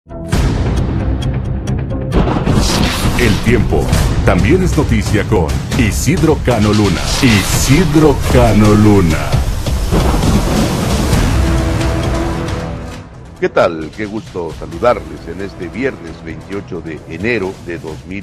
El tiempo también es noticia con Isidro Cano Luna. Isidro Cano Luna. ¿Qué tal? Qué gusto saludarles en este viernes 28 de enero de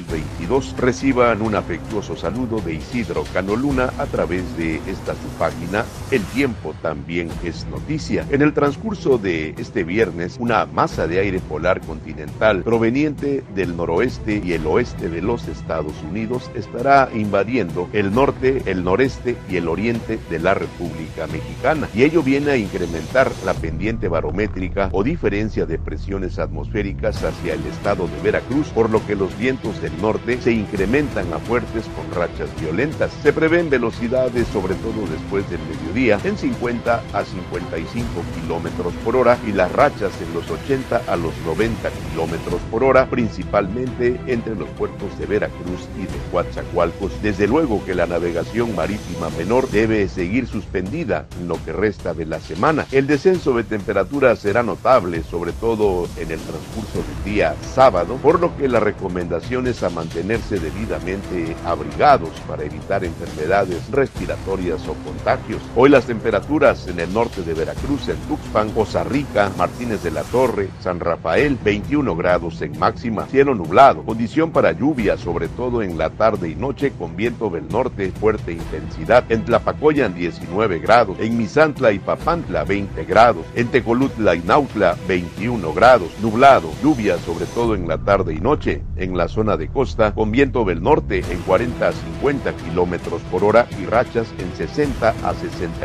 2022. Reciban un afectuoso saludo de Isidro Cano Luna a través de esta su página. El tiempo también es noticia. En el transcurso de este viernes, una masa de aire polar continental proveniente del noroeste y el oeste de los Estados Unidos estará invadiendo el norte, el noreste y el oriente de la República Mexicana. Y ello viene a incrementar la pendiente barométrica o diferencia de presiones atmosféricas hacia el estado de Veracruz, por lo que los vientos del norte se incrementan a fuertes con rachas violentas. Se prevén velocidades, sobre todo después del mediodía, en 50 a 55 kilómetros por hora y las rachas en los 80 a los 90 kilómetros por hora, principalmente entre los puertos de Veracruz y de Coatzacoalcos. Desde luego que la navegación marítima menor debe seguir suspendida en lo que resta de la semana. El descenso de temperatura será notable, sobre todo en el transcurso del día sábado, por lo que la recomendación es a mantenerse debidamente abrigados para evitar enfermedades respiratorias o contagios. Hoy las temperaturas en el norte de Veracruz, en Tuxpan, Poza Rica, Martínez de la Torre, San Rafael, 21 grados en máxima, cielo nublado, condición para lluvia, sobre todo en la tarde y noche, con viento del norte, fuerte intensidad. En Tlapacoyan, 19 grados, en Misantla y Papantla, 20 grados, en Tecolutla y Nautla, 21 grados, nublado, lluvia sobre todo en la tarde y noche, en la zona de costa, con viento del norte en 40 a 50 kilómetros por hora y rachas en 60 a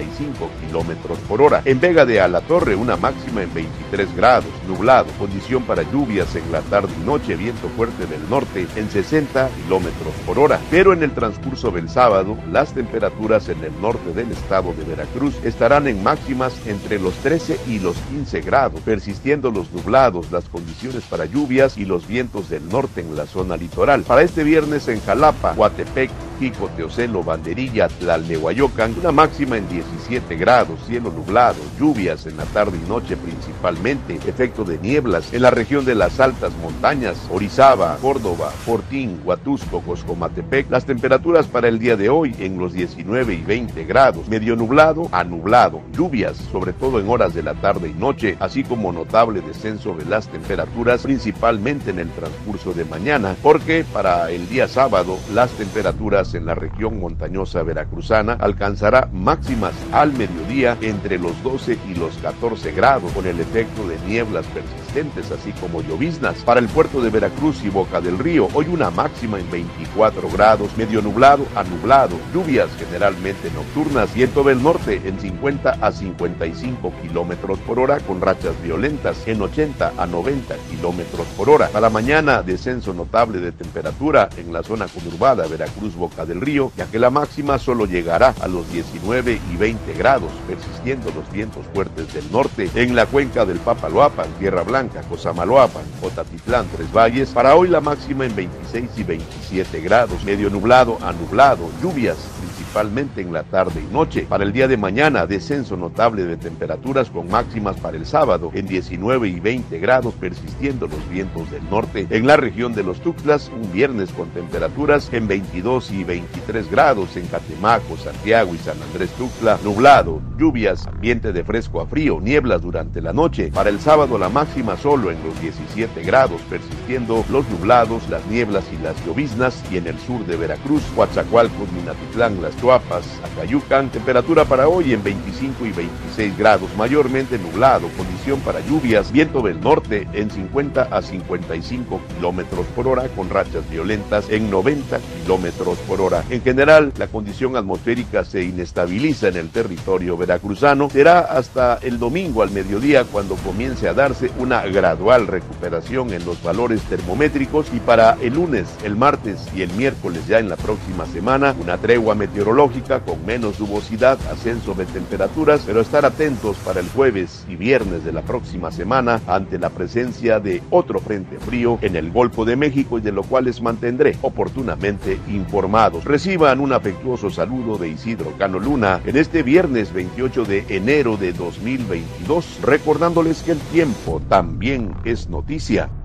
65 kilómetros por hora. En Vega de Alatorre, una máxima en 23 grados, nublado, condición para lluvias en la tarde y noche, viento fuerte del norte en 60 kilómetros por hora. Pero en el transcurso del sábado, las temperaturas en el norte del estado de Veracruz estarán en máximas entre los 13 y los 15 grados, persistiendo los nublados, las condiciones para lluvias y los vientos del norte en la zona litoral. Para este viernes en Jalapa, Coatepec, Xico, Teocelo, Banderilla, Tlalnehuayocan, una máxima en 17 grados, cielo nublado, lluvias en la tarde y noche principalmente, efecto de nieblas en la región de las altas montañas, Orizaba, Córdoba, Fortín, Huatusco, Coscomatepec. Las temperaturas para el día de hoy en los 19 y 20 grados, medio nublado a nublado, lluvias sobre todo en horas de la tarde y noche, así como notable descenso de las temperaturas principalmente en el transcurso de mañana, porque para el día sábado las temperaturas en la región montañosa veracruzana alcanzará máximas al mediodía entre los 12 y los 14 grados, con el efecto de nieblas persistentes así como lloviznas. Para el puerto de Veracruz y Boca del Río, hoy una máxima en 24 grados, medio nublado a nublado, lluvias generalmente nocturnas, viento del norte en 50 a 55 kilómetros por hora con rachas violentas en 80 a 90 kilómetros por hora. Para mañana, descenso notable de temperatura en la zona conurbada Veracruz Boca del Río, ya que la máxima solo llegará a los 19 y 20 grados, persistiendo los vientos fuertes del norte. En la cuenca del Papaloapan, Tierra Blanca, Cosamaloapan, Otatitlán, Tres Valles, para hoy la máxima en 26 y 27 grados, medio nublado a nublado, lluvias principalmente en la tarde y noche. Para el día de mañana, descenso notable de temperaturas con máximas para el sábado en 19 y 20 grados, persistiendo los vientos del norte. En la región de los Tuxtlas, un viernes con temperaturas en 22 y 23 grados, en Catemaco, Santiago y San Andrés Tuxtla, nublado, lluvias, ambiente de fresco a frío, nieblas durante la noche. Para el sábado la máxima solo en los 17 grados, persistiendo los nublados, las nieblas y las lloviznas, y en el sur de Veracruz, Coatzacoalcos, Minatitlán, Las Chuapas, Acayucan, temperatura para hoy en 25 y 26 grados, mayormente nublado, condición para lluvias, viento del norte en 50 a 55 kilómetros por hora con rachas violentas en 90 kilómetros por hora. En general, la condición atmosférica se inestabiliza en el territorio veracruzano. Será hasta el domingo al mediodía cuando comience a darse una gradual recuperación en los valores termométricos, y para el lunes, el martes y el miércoles ya en la próxima semana una tregua meteorológica meteorológica con menos nubosidad, ascenso de temperaturas, pero estar atentos para el jueves y viernes de la próxima semana ante la presencia de otro frente frío en el Golfo de México y de lo cual les mantendré oportunamente informados. Reciban un afectuoso saludo de Isidro Cano Luna en este viernes 28 de enero de 2022, recordándoles que el tiempo también es noticia.